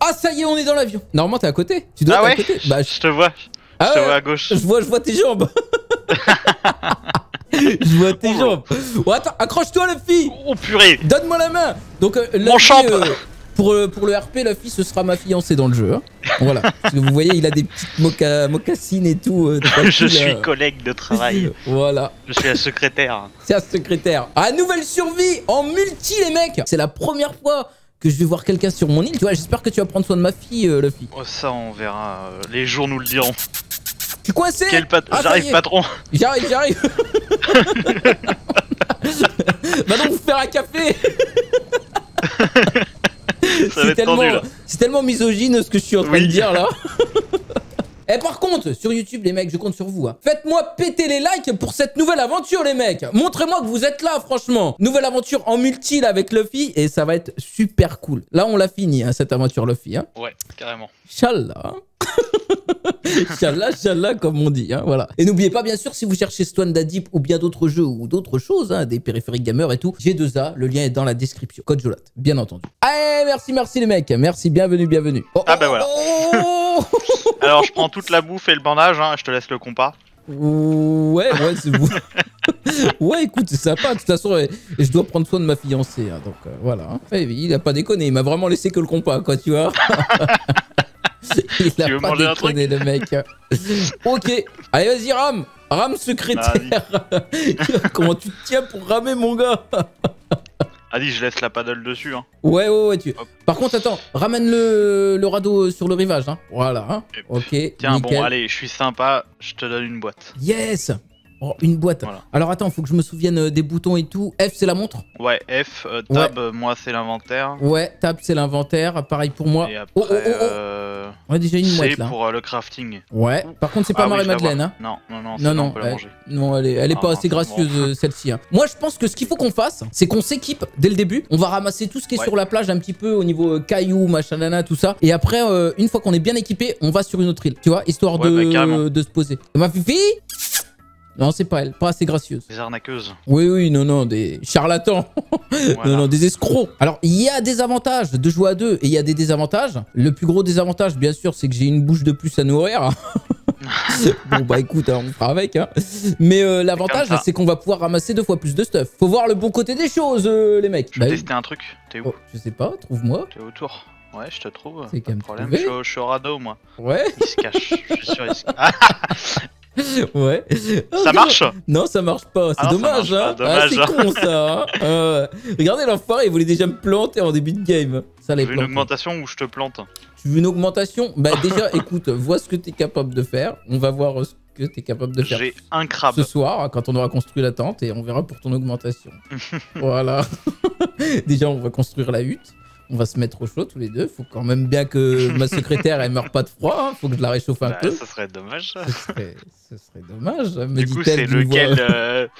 Ah, ça y est, on est dans l'avion. Normalement, t'es à côté. Tu dois être à côté. Bah, je te vois. Je te vois à gauche. Je vois tes jambes. Je vois tes jambes. Oh, attends, accroche-toi, Luffy. Oh purée. Donne-moi la main. Donc, Mon champ. pour le RP, Luffy, ce sera ma fiancée dans le jeu. Hein. Voilà. Parce que vous voyez, il a des petites mocassines et tout. Je suis collègue de travail. Voilà. Je suis la secrétaire. C'est la secrétaire. Ah, nouvelle survie en multi, les mecs. C'est la première fois que je vais voir quelqu'un sur mon île. Tu vois, j'espère que tu vas prendre soin de ma fille, Luffy. Oh, ça, on verra. Les jours nous le diront. Tu es coincé? J'arrive, patron. J'arrive. Va donc vous faire un café. C'est tellement misogyne ce que je suis en train de dire là. Et par contre, sur YouTube, les mecs, je compte sur vous. Hein. Faites-moi péter les likes pour cette nouvelle aventure, les mecs. Montrez-moi que vous êtes là, franchement. Nouvelle aventure en multi là, avec Luffy et ça va être super cool. Là, on l'a fini, hein, cette aventure Luffy. Hein. Ouais, carrément. Inch'Allah. Inch'Allah, comme on dit. Hein, voilà. Et n'oubliez pas, bien sûr, si vous cherchez Stone d'Adip ou bien d'autres jeux ou d'autres choses, hein, des périphériques gamers et tout, G2A, le lien est dans la description. Code Jolat, bien entendu. Allez, merci les mecs. Merci, bienvenue. Oh, ah bah voilà. Alors, je prends toute la bouffe et le bandage, hein, je te laisse le compas. Ouais, c'est vous. Ouais, écoute, c'est sympa. De toute façon, je dois prendre soin de ma fiancée. Hein, donc, voilà. Hein. Il a pas déconné. Il m'a vraiment laissé que le compas, quoi, tu vois. Il a pas déconné, le mec. Ok. Allez, vas-y, rame. Rame secrétaire. Comment tu te tiens pour ramer, mon gars? Allez, je laisse la paddle dessus. Hein. Ouais. Par contre, attends, ramène le radeau sur le rivage. Hein. Voilà. Hein. Ok. Tiens, nickel. bon, allez, je suis sympa, je te donne une boîte. Yes. Oh, une boîte. Voilà. Alors attends, faut que je me souvienne des boutons et tout. F, c'est la montre? Ouais, F, tab, moi, c'est l'inventaire. Ouais, tab, c'est l'inventaire. Pareil pour moi. Et après, on a déjà une mouette là. C'est pour le crafting. Ouais. Par contre, c'est pas Marie-Madeleine. Hein. Non, on peut la manger. Non, elle est pas assez gracieuse, celle-ci. Hein. Moi, je pense que ce qu'il faut qu'on fasse, c'est qu'on s'équipe dès le début. On va ramasser tout ce qui est sur la plage un petit peu au niveau cailloux, machin, nana, tout ça. Et après, une fois qu'on est bien équipé, on va sur une autre île. Tu vois, histoire de se poser. Ma fifi? Non, c'est pas elle, pas assez gracieuse. Des arnaqueuses. Oui, non, des charlatans. Voilà. Non, des escrocs. Alors, il y a des avantages de jouer à deux et il y a des désavantages. Le plus gros désavantage, bien sûr, c'est que j'ai une bouche de plus à nourrir. Bon, bah écoute, hein, on fera avec. Hein. Mais l'avantage, c'est qu'on va pouvoir ramasser 2 fois plus de stuff. Faut voir le bon côté des choses, les mecs. Je vais tester un truc. T'es où? Oh, je sais pas, trouve-moi. T'es autour. Ouais, je te trouve. C'est pas de problème. Je suis au radeau, moi. Ouais. Il se cache. Je suis sûr, il se Ouais. Ça marche? Non, ça marche pas. C'est dommage, hein. Dommage. C'est con, ça. Hein. Regardez, l'enfoiré, il voulait déjà me planter en début de game. Ça, tu veux une augmentation ou je te plante? Tu veux une augmentation? Bah déjà, écoute, vois ce que t'es capable de faire. On va voir ce que t'es capable de faire. J'ai un crabe. Ce soir, quand on aura construit la tente, et on verra pour ton augmentation. Voilà. Déjà, on va construire la hutte. On va se mettre au chaud tous les deux. Faut quand même bien que ma secrétaire elle meure pas de froid. Hein. Faut que je la réchauffe un peu. Ça serait dommage. Ce serait dommage. Du coup, c'est lequel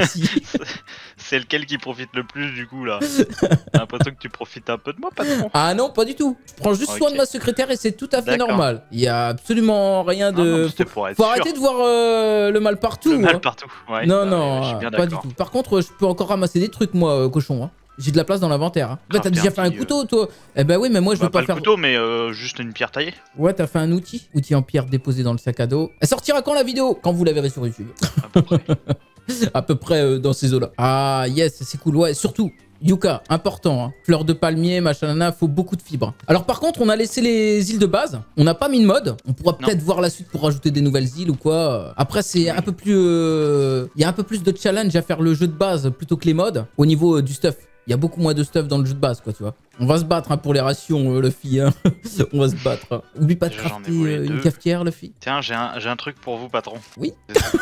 c'est lequel qui profite le plus du coup là? J'ai l'impression que tu profites un peu de moi, patron. Ah non, pas du tout. Je prends juste soin de ma secrétaire et c'est tout à fait normal. Il y a absolument rien de. Faut arrêter de voir le mal partout. Le mal partout. Ouais. Non, pas du tout. Par contre, je peux encore ramasser des trucs moi, cochon. Hein. J'ai de la place dans l'inventaire. Hein. Bah, t'as déjà fait un couteau, toi? Eh bah oui, mais moi je veux pas faire. Pas le couteau, mais juste une pierre taillée. Ouais, t'as fait un outil en pierre déposé dans le sac à dos. Elle sortira quand la vidéo? Quand vous la verrez sur YouTube. À peu près. À peu près dans ces eaux-là. Ah yes, c'est cool. Ouais, surtout. Yucca, important, hein. Fleurs de palmier, machin, nana, faut beaucoup de fibres. Alors par contre, on a laissé les îles de base, on n'a pas mis de mode, on pourra peut-être voir la suite pour rajouter des nouvelles îles ou quoi. Après, c'est un peu plus... Il y a un peu plus de challenge à faire le jeu de base plutôt que les modes, au niveau du stuff. Il y a beaucoup moins de stuff dans le jeu de base, quoi, tu vois. On va se battre hein, pour les rations, Luffy. Hein. On va se battre. Hein. Oublie pas de crafter une cafetière, Luffy. Tiens, j'ai un truc pour vous, patron. Oui.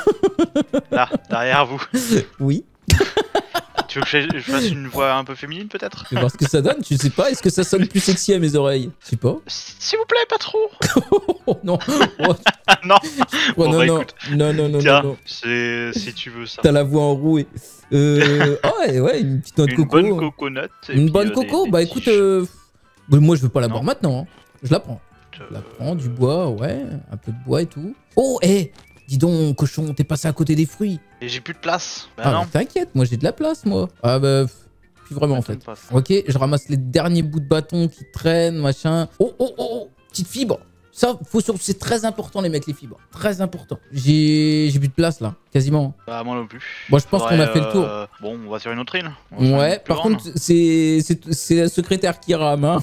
Là, derrière vous. Oui. Tu veux que je fasse une voix un peu féminine, peut-être? Tu vas voir ce que ça donne, tu sais pas. Est-ce que ça sonne plus sexy à mes oreilles? Je sais pas. S'il vous plaît, patron. Oh, non. Oh. Non. Oh, bon, non, bah, non. Écoute. Non. Tiens, non. si tu veux ça. T'as la voix enrouée. Oh, ouais, une petite noix de coco. Une bonne coconut. Une bonne coco? Bah écoute, moi je veux pas la boire maintenant. Hein. Je la prends. Je la prends, du bois, ouais. Un peu de bois et tout. Oh, dis donc, cochon, t'es passé à côté des fruits. Et j'ai plus de place. Bah ah, non. T'inquiète, moi j'ai de la place, moi. Ah bah, plus vraiment en fait. Ok, je ramasse les derniers bouts de bâton qui traînent, machin. Oh, oh, oh, oh, petite fibre. Ça, c'est très important les mecs, les fibres. Très important. J'ai plus de place là, quasiment. Bah moi non plus. Bon, je pense qu'on a fait le tour. Bon, on va sur une autre île. Ouais, par contre, c'est la secrétaire qui rame, hein.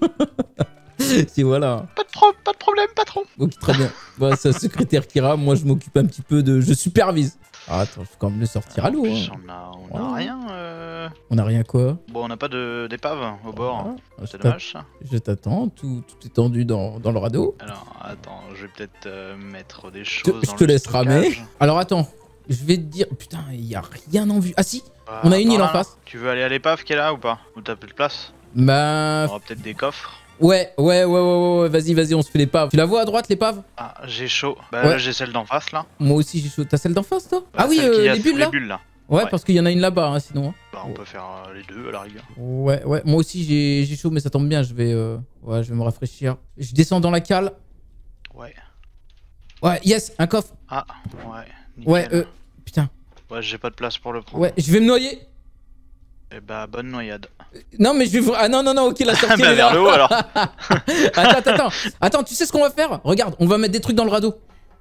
C'est voilà. Pas de problème, patron. Ok, très bien. Bah, c'est la secrétaire qui rame. Moi, je m'occupe un petit peu de... Je supervise. Ah, attends, je vais quand même le sortir à l'eau. Hein. On a rien. On a rien quoi? Bon, on n'a pas d'épave au bord. Ah, c'est dommage ça. Je t'attends, tout est tendu dans le radeau. Alors, attends, je vais peut-être mettre des choses. Je te laisse ramer. Alors, attends, je vais te dire. Putain, il n'y a rien en vue. Ah, si, on a une île en face. Tu veux aller à l'épave qui est là ou pas? Ou t'as plus de place? Bah. On aura peut-être des coffres. Ouais, vas-y, on se fait l'épave. Tu la vois à droite, l'épave? Ah, j'ai chaud. Bah là, j'ai celle d'en face, là. Moi aussi, j'ai chaud. T'as celle d'en face, toi? Ah oui, les bulles, là. Ouais, parce qu'il y en a une là-bas, hein, sinon. Bah, on peut faire les deux, à la rigueur. Ouais, moi aussi, j'ai chaud, mais ça tombe bien, je vais me rafraîchir. Je descends dans la cale. Ouais. Ouais, yes, un coffre. Ah, ouais, nickel. Ouais, putain. Ouais, j'ai pas de place pour le prendre. Ouais, je vais me noyer. Eh bah, bonne noyade. Non, mais je vais... Ah non, ok, la sortie bah, est vers là. le haut, alors. Attends, tu sais ce qu'on va faire? Regarde, on va mettre des trucs dans le radeau.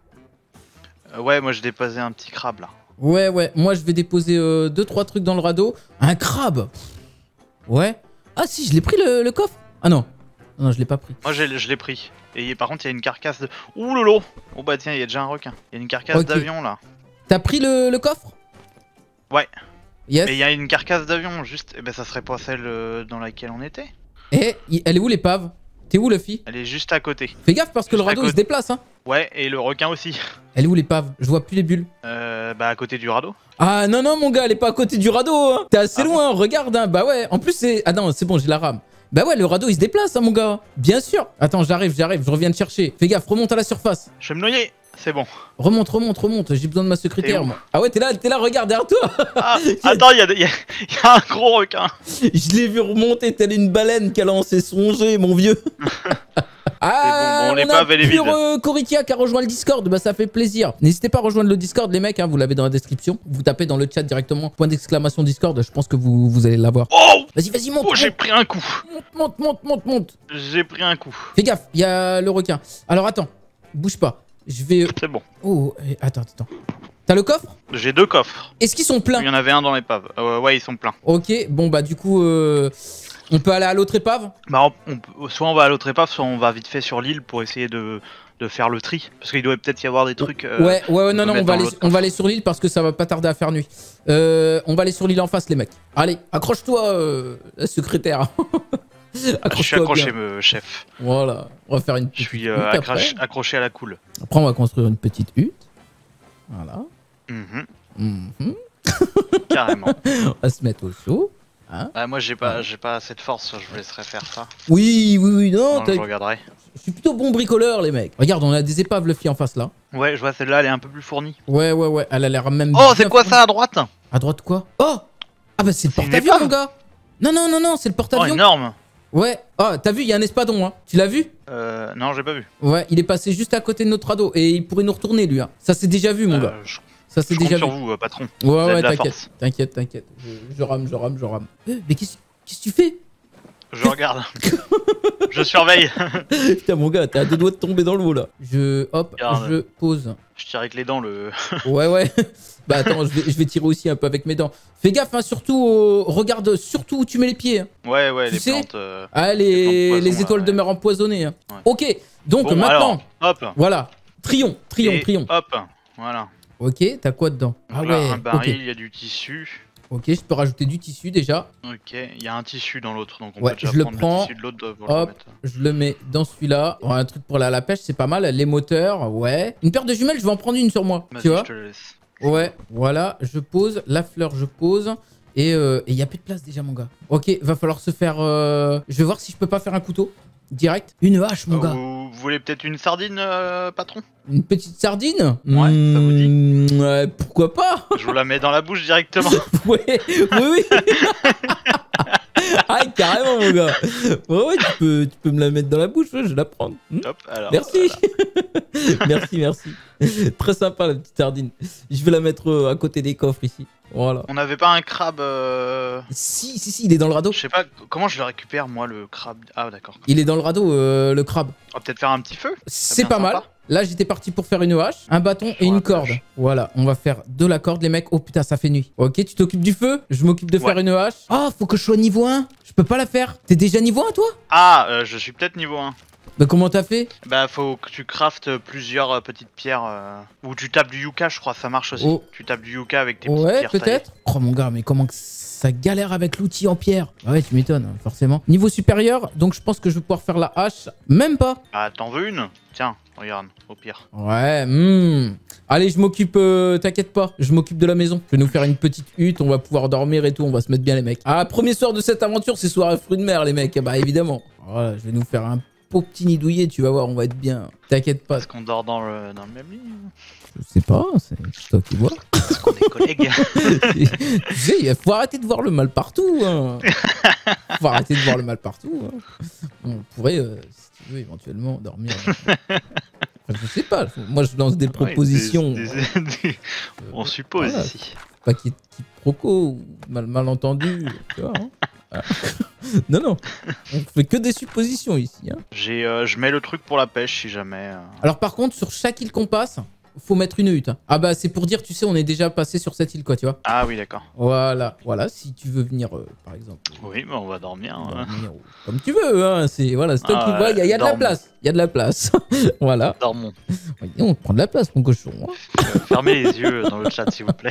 Ouais, moi, j'ai déposé un petit crabe, là. Ouais, moi, je vais déposer 2-3 trucs dans le radeau. Un crabe? Ouais. Ah si, je l'ai pris le coffre? Ah non, je l'ai pas pris. Moi, je l'ai pris. Et par contre, il y a une carcasse de... Ouh lolo. Oh bah tiens, il y a déjà un requin. Il y a une carcasse d'avion, là. T'as pris le coffre? Ouais. Yes. Et il y a une carcasse d'avion, juste. Et ben, ça serait pas celle dans laquelle on était. Et elle est où l'épave? T'es où, Luffy? Elle est juste à côté. Fais gaffe parce que le radeau il se déplace, hein. Ouais, et le requin aussi. Elle est où l'épave? Je vois plus les bulles. Bah à côté du radeau. Ah non, mon gars, elle est pas à côté du radeau, hein. T'es assez loin, regarde, hein. Bah ouais, en plus c'est... Ah non, c'est bon, j'ai la rame. Bah ouais, le radeau il se déplace, hein, mon gars. Bien sûr. Attends, j'arrive, je reviens te chercher. Fais gaffe, remonte à la surface. Je vais me noyer, c'est bon. Remonte, j'ai besoin de ma secrétaire, moi. Ah ouais, t'es là, regarde, derrière toi. Ah, attends, il y a un gros requin. Je l'ai vu remonter telle une baleine qu'elle en s'est songée, mon vieux. Ah, bon, l'épave elle est vide. Coritia qui a rejoint le Discord, bah ça fait plaisir. N'hésitez pas à rejoindre le Discord les mecs, hein, vous l'avez dans la description. Vous tapez dans le chat directement, point d'exclamation Discord, je pense que vous allez l'avoir. Oh, vas-y, monte. Oh, j'ai pris un coup. Monte. J'ai pris un coup. Fais gaffe, il y a le requin. Alors attends, bouge pas. Je vais... C'est bon. Oh, attends. T'as le coffre? J'ai 2 coffres. Est-ce qu'ils sont pleins? Il y en avait un dans l'épave. Ouais, ils sont pleins. Ok, bon bah du coup... On peut aller à l'autre épave? Bah, soit on va à l'autre épave, soit on va vite fait sur l'île pour essayer de faire le tri. Parce qu'il doit peut-être y avoir des trucs. Ouais, non, on va aller sur l'île parce que ça va pas tarder à faire nuit. On va aller sur l'île en face, les mecs. Allez, accroche-toi, la secrétaire. Je suis accroché, chef. Voilà, on va faire une petite hutte. Je suis accroché à la coule. Après, on va construire une petite hutte. Voilà. Carrément. On va se mettre au chaud. Hein? Moi j'ai pas assez de force, je vous laisserai faire ça. Oui, non, je regarderai. Je suis plutôt bon bricoleur les mecs. Regarde, on a des épaves Luffy en face là. Ouais, je vois celle-là, elle est un peu plus fournie. Ouais, elle a l'air même... Oh, c'est quoi ça à droite? À droite quoi? Oh! Ah bah c'est le porte-avions mon gars. Non, c'est le porte-avions. Oh, énorme. Ouais. Oh, t'as vu, il y a un espadon, hein. Tu l'as vu? Non, j'ai pas vu. Ouais, il est passé juste à côté de notre radeau et il pourrait nous retourner lui, hein. Ça c'est déjà vu mon gars. Ça c'est déjà vu. Sur vous, patron. Ouais, t'inquiète. Je rame. Mais qu'est-ce que tu fais? Je regarde. Je surveille. Putain mon gars, t'es à 2 doigts de tomber dans l'eau là. Je pose. Je tire avec les dents le... Ouais. Bah attends, je vais tirer aussi un peu avec mes dents. Fais gaffe, hein, surtout, regarde surtout où tu mets les pieds. Hein. Ouais, les plantes... les étoiles de mer empoisonnées. Hein. Ouais. Ok, donc bon, maintenant, alors, hop. Voilà, trion. Hop, voilà. Ok, t'as quoi dedans? Donc là, un baril, il y a du tissu. Ok, je peux rajouter du tissu déjà. Ok, il y a un tissu dans l'autre, donc on peut déjà je prendre le prends. Le tissu de l'autre. Hop, je le mets dans celui-là. Oh, un truc pour la pêche, c'est pas mal. Les moteurs, ouais. Une paire de jumelles, je vais en prendre une sur moi. Tu vois? Je te laisse. Ouais, voilà, je pose. La fleur, je pose. Et il n'y a plus de place déjà, mon gars. Ok, va falloir se faire... Je vais voir si je peux pas faire un couteau. Direct. Une hache, mon gars. Vous voulez peut-être une sardine, patron? Une petite sardine? Ouais, ça vous dit? Ouais, pourquoi pas? Je vous la mets dans la bouche directement. Oui. Ah, carrément, mon gars. Ouais, tu peux me la mettre dans la bouche, ouais, je vais la prendre. Hop, alors, Merci. voilà. Merci, merci. Très sympa, la petite sardine. Je vais la mettre à côté des coffres ici. Voilà. On n'avait pas un crabe. Si, il est dans le radeau. Je sais pas comment je le récupère, moi, le crabe. Ah, d'accord. Il est dans le radeau, le crabe. On va peut-être faire un petit feu. C'est pas mal. Là, j'étais parti pour faire une hache, un bâton et une corde. Voilà, on va faire de la corde, les mecs. Oh putain, ça fait nuit. Ok, tu t'occupes du feu. Je m'occupe de faire une hache. Ah, faut que je sois niveau 1. Je peux pas la faire. T'es déjà niveau 1, toi? Ah, je suis peut-être niveau 1. Bah, comment t'as fait? Bah, faut que tu craftes plusieurs petites pierres. Ou tu tapes du yucca, je crois, ça marche aussi. Oh. Tu tapes du yucca avec tes petites pierres. Ouais, peut-être. Oh, mon gars, mais comment que ça galère avec l'outil en pierre? Ah ouais, tu m'étonnes, forcément. Niveau supérieur, donc je pense que je vais pouvoir faire la hache. Même pas. Ah, t'en veux une? Tiens, regarde, au pire. Ouais, Allez, je m'occupe, t'inquiète pas, je m'occupe de la maison. Je vais nous faire une petite hutte, on va pouvoir dormir et tout, on va se mettre bien les mecs. Ah, premier soir de cette aventure, c'est soir à fruits de mer les mecs, bah évidemment. Voilà, je vais nous faire un petit nid douillet, tu vas voir, on va être bien. T'inquiète pas. Est-ce qu'on dort dans le même lit? Je sais pas, c'est toi qui vois. Est-ce qu'on est collègues? Tu sais, il faut arrêter de voir le mal partout. Hein. Faut arrêter de voir le mal partout. Hein. On pourrait, si tu veux, éventuellement dormir. Enfin, je sais pas, moi je lance des propositions. On suppose voilà. ici. Pas qu'il y ait de quiproquo ou malentendu, tu vois. Hein. Non, non, on fait que des suppositions ici. Hein. Je mets le truc pour la pêche si jamais. Alors par contre, sur chaque île qu'on passe, faut mettre une hutte. Hein. Ah bah c'est pour dire, tu sais, on est déjà passé sur cette île, quoi, tu vois. Ah oui, d'accord. Voilà, voilà, si tu veux venir, par exemple. Oui, mais on va dormir. Comme tu veux, hein. C'est voilà, c'est toi qui vois, il y a de la place. Il y a de la place. Voilà. Dormons. On prend de la place, mon cochon. Hein. Fermez les yeux dans le chat, s'il vous plaît.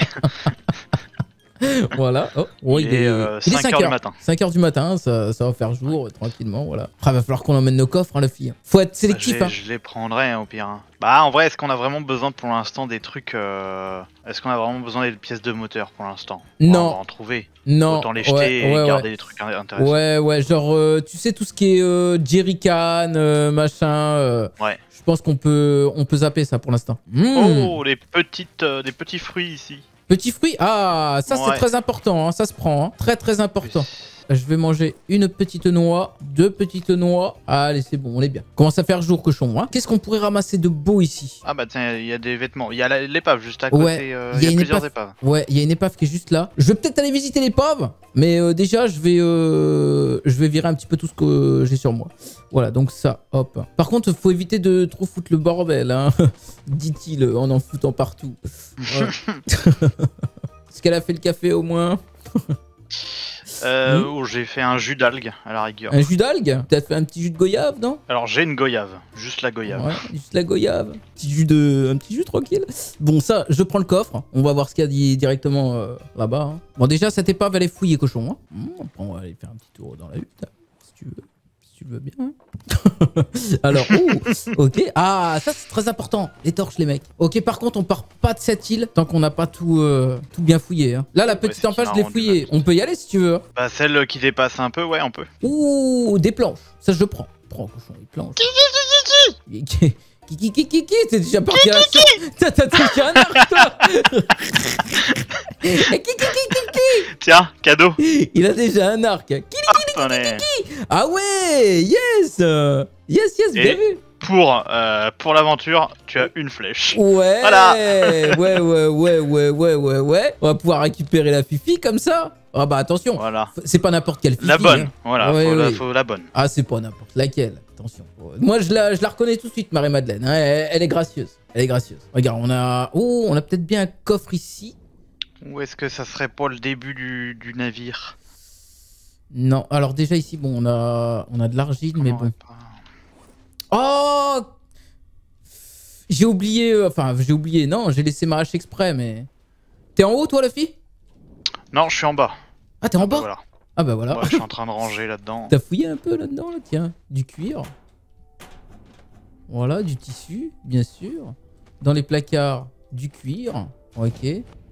Voilà. Oh, il est 5h du matin. 5h du matin, ça va faire jour tranquillement. Voilà. Après, va falloir qu'on emmène nos coffres, hein, la fille. Faut être sélectif. Bah, je les prendrai hein, au pire. Hein. Bah, en vrai, est-ce qu'on a vraiment besoin pour l'instant des trucs. Est-ce qu'on a vraiment besoin des pièces de moteur pour l'instant? Non. On va en trouver. Non. Autant les jeter et garder des trucs intéressants. Ouais, genre, tu sais, tout ce qui est jerrycan, machin. Ouais. Je pense qu'on peut zapper ça pour l'instant. Oh, des petits fruits ici. Petits fruits, ah, ça c'est très important, hein, ça se prend, hein. Très très important. Je vais manger une petite noix, 2 petites noix. Allez, c'est bon, on est bien. Commence à faire jour, cochon. Hein. Qu'est-ce qu'on pourrait ramasser de beau ici? Ah bah tiens, il y a des vêtements. Il y a l'épave juste à côté. Il y a plusieurs épaves. Ouais, il y a une épave qui est juste là. Je vais peut-être aller visiter l'épave, mais déjà, je vais virer un petit peu tout ce que j'ai sur moi. Voilà, donc ça, hop. Par contre, faut éviter de trop foutre le bordel, hein, dit-il en foutant partout. Ouais. Est-ce qu'elle a fait le café au moins? J'ai fait un jus d'algue à la rigueur. Un jus d'algue? T'as fait un petit jus de goyave, non? Alors j'ai une goyave, juste la goyave. Ouais, juste la goyave. Un petit jus tranquille. Bon, ça, je prends le coffre. On va voir ce qu'il y a directement là-bas. Hein. Bon, déjà, cette épave, elle est fouillée, cochon. Hein. On va aller faire un petit tour dans la hutte, si tu veux. Tu le veux bien. Alors, ok. Ah, ça c'est très important. Les torches, les mecs. Ok, par contre, on part pas de cette île tant qu'on n'a pas tout bien fouillé. Hein. Là, la petite en face, je l'ai fouillée. On peut y aller si tu veux. Bah, celle qui dépasse un peu, ouais, on peut. Ouh, des planches. Ça, je prends. Prends, cochon, les planches. Kiki, t'es déjà parti à la chasse. T'as déjà un arc, toi. Tiens, cadeau. Il a déjà un arc. Ah ouais, yes. Yes, bien vu. Pour l'aventure, tu as une flèche. Ouais. Voilà. Ouais. On va pouvoir récupérer la fifi comme ça. Ah bah attention. Voilà. C'est pas n'importe quelle fifi. La bonne. Hein. Voilà. Faut la bonne. Ah, c'est pas n'importe laquelle. Attention. Moi, je la reconnais tout de suite, Marie-Madeleine. Hein. Elle est gracieuse. Regarde, on a peut-être bien un coffre ici. Ou est-ce que ça serait pas le début du navire? Non. Alors déjà ici, bon, on a de l'argile, mais bon. Oh, j'ai oublié. Non, j'ai laissé ma hache exprès, mais. T'es en haut, toi, la fille? Non, je suis en bas. Ah, t'es en bas? Voilà. Ah bah voilà. Ouais, je suis en train de ranger là-dedans. T'as fouillé un peu là-dedans, là, tiens. Du cuir. Voilà, du tissu, bien sûr. Dans les placards, du cuir. Ok.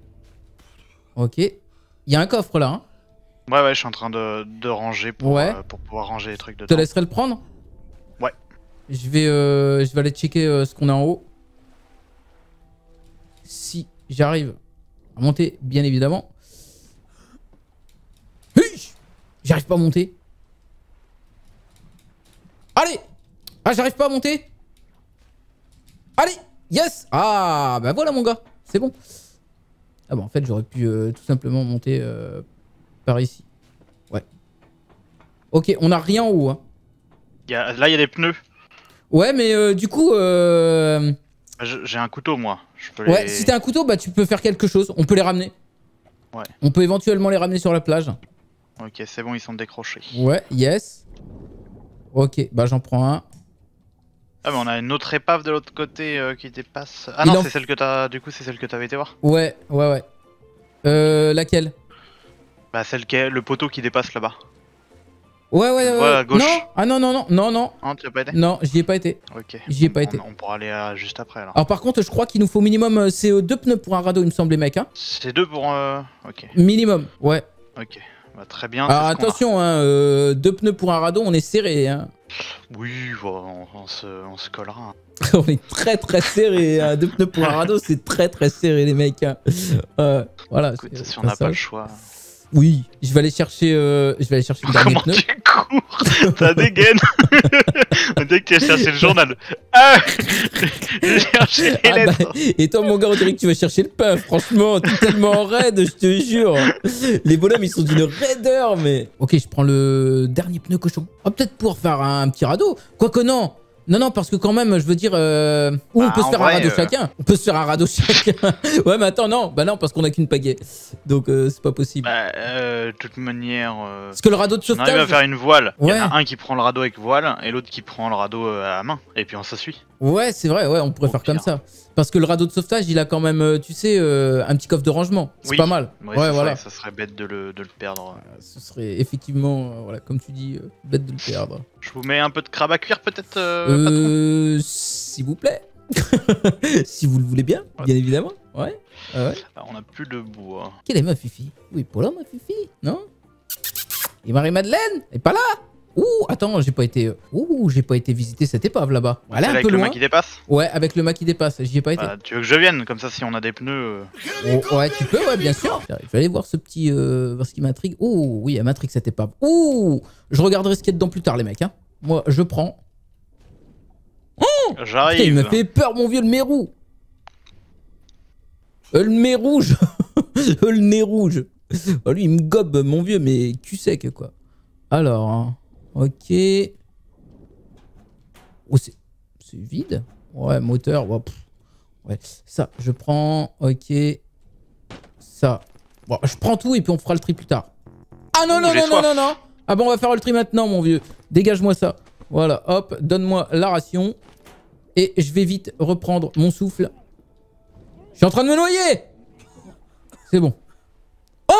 Il y a un coffre là, hein? Ouais, je suis en train de ranger pour pouvoir ranger les trucs dedans. Je te laisserai le prendre? Ouais. Je vais aller checker ce qu'on a en haut. Si j'arrive à monter, bien évidemment. J'arrive pas à monter. Allez. Ah, j'arrive pas à monter. Allez. Yes. Ah, bah voilà mon gars. C'est bon. Ah bon, en fait, j'aurais pu tout simplement monter par ici. Ouais. Ok, on a rien en haut. Hein. Là, il y a des pneus. Ouais, mais du coup... J'ai un couteau, moi. Je peux ouais, si t'as un couteau, bah tu peux faire quelque chose. On peut les ramener. Ouais. On peut éventuellement les ramener sur la plage. Ok, c'est bon, ils sont décrochés. Ouais, yes. Ok, bah j'en prends un. Ah, mais on a une autre épave de l'autre côté qui dépasse. Ah non, c'est celle que t'as... Du coup, c'est celle que t'avais été voir. Ouais. Laquelle? Bah, celle qui est le poteau qui dépasse là-bas. Ouais. À gauche. Non. Ah non. Non, tu as pas été? Non, j'y ai pas été. Ok. J'y ai pas été. On pourra aller juste après alors. Alors par contre, je crois qu'il nous faut minimum c'est 2 pneus pour un radeau, il me semble, les mecs. Hein. C'est 2 pour... Ok. Minimum, ouais. Ok. Bah, très bien. Alors attention, hein, 2 pneus pour un radeau, on est serré. Hein. Oui, on se collera. On est très serré. Hein. 2 pneus pour un radeau, c'est très serré, les mecs. Hein. Voilà. Écoute, si on n'a pas le choix... Oui, je vais aller chercher le dernier Comment pneu. tu cours? T'as des gaines. On dirait que tu as cherché le journal. Ah, j'ai cherché les lettres. Bah, et toi, mon gars, on dirait que tu vas chercher le pain. Franchement, t'es tellement raide, je te jure. Les bonhommes, ils sont d'une raideur, mais... Ok, je prends le dernier pneu cochon. On va peut-être pouvoir faire un petit radeau. Quoique non. Non, parce que quand même, je veux dire... Ou on peut se faire un radeau chacun. On peut se faire un radeau chacun. Ouais, mais attends, non. Bah non, parce qu'on a qu'une pagaie. Donc, c'est pas possible. Bah, de toute manière... Parce que le radeau de sauvetage... On arrive à faire une voile. Ouais. Il y en a un qui prend le radeau avec voile et l'autre qui prend le radeau à la main. Et puis on s'essuie. Ouais, c'est vrai, ouais, on pourrait faire comme ça. Parce que le radeau de sauvetage, il a quand même, tu sais, un petit coffre de rangement. C'est pas mal. Ouais, voilà. Ça serait bête de le perdre. Ce serait effectivement, voilà, comme tu dis, bête de le perdre. Je vous mets un peu de crabe à cuire peut-être s'il vous plaît. Si vous le voulez bien, bien évidemment. Ouais. Alors, on a plus de bois. Quelle est ma Fifi? Oui, pas là, ma Fifi, non? Et Marie-Madeleine? Elle est pas là? Ouh, attends, j'ai pas été visiter cette épave là-bas. Elle est un peu avec le loin. mât qui dépasse? Ouais, avec le mât qui dépasse, j'y ai pas été. Tu veux que je vienne? Comme ça, si on a des pneus... Oh, ouais, tu peux, ouais, bien sûr. Je vais aller voir ce petit... voir ce qui m'intrigue. Oh, oui, elle m'intrigue cette épave. Ouh, je regarderai ce qu'il y a dedans plus tard, les mecs. Hein. Moi, je prends. Oh, j'arrive. Il m'a fait peur, mon vieux, le mérou. Le nez rouge. Le nez rouge. Oh, lui, il me gobe, mon vieux, mais cul sec, quoi. Alors... Hein. Ok. Oh, c'est vide. Ouais, moteur. Ouais, ouais, ça, je prends. Ok. Ça. Bon, je prends tout et puis on fera le tri plus tard. Ah non. Ah bon, on va faire le tri maintenant, mon vieux. Dégage-moi ça. Voilà, hop, donne-moi la ration. Et je vais vite reprendre mon souffle. Je suis en train de me noyer. C'est bon. Oh!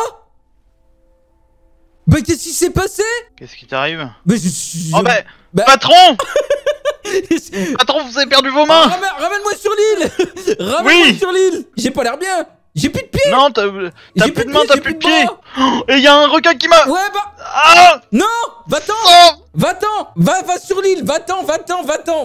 Bah, qu'est-ce qui s'est passé? Qu'est-ce qui t'arrive? Mais Oh bah... Patron. Patron, vous avez perdu vos mains. Ramène-moi sur l'île. Ramène-moi sur l'île. J'ai pas l'air bien. J'ai plus de pieds. Non, t'as plus de mains, t'as plus de pieds. Et il y a un requin qui m'a... Ouais, bah... Ah non. Va-t'en. Va-t'en. Va sur l'île. Va-t'en. Va-t'en.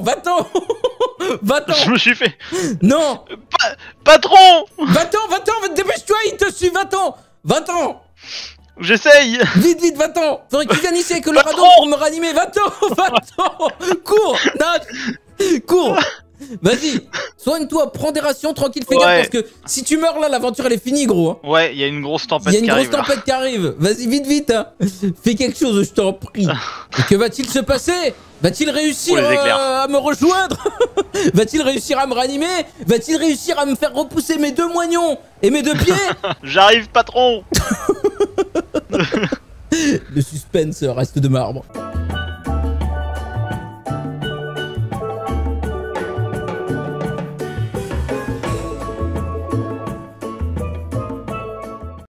Je me suis fait... Non. Patron. Va-t'en. Dépêche-toi, il te suit. Va-t'en. J'essaye. Vite, va-t'en. Faudrait que tu viennes ici avec le radeau pour me ranimer. Va-t'en. Cours. Nage. Cours. Vas-y. Soigne-toi. Prends des rations. Tranquille, fais gaffe. Parce que si tu meurs là, l'aventure elle est finie, gros. Hein. Ouais, il y a une grosse tempête qui arrive. Vas-y, vite. Hein. Fais quelque chose, je t'en prie. Et que va-t-il se passer? Va-t-il réussir à me rejoindre? Va-t-il réussir à me ranimer? Va-t-il réussir à me faire repousser mes 2 moignons et mes 2 pieds? J'arrive, patron. Le suspense reste de marbre.